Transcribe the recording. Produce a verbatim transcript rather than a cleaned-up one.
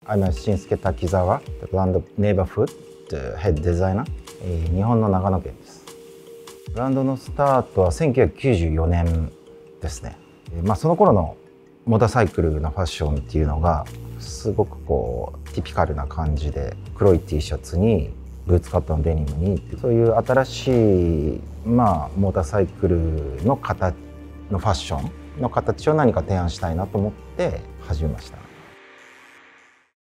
I'm 新助滝沢 The Brand Neighborhood Head Designer、えー、日本の長野県です。ブランドのスタートはせんきゅうひゃくきゅうじゅうよねんですね。まあ、その頃のモーターサイクルのファッションっていうのがすごくこうティピカルな感じで、黒い T シャツにブーツカットのデニムに、そういう新しい、まあ、モーターサイクルの形のファッションの形を何か提案したいなと思って始めました。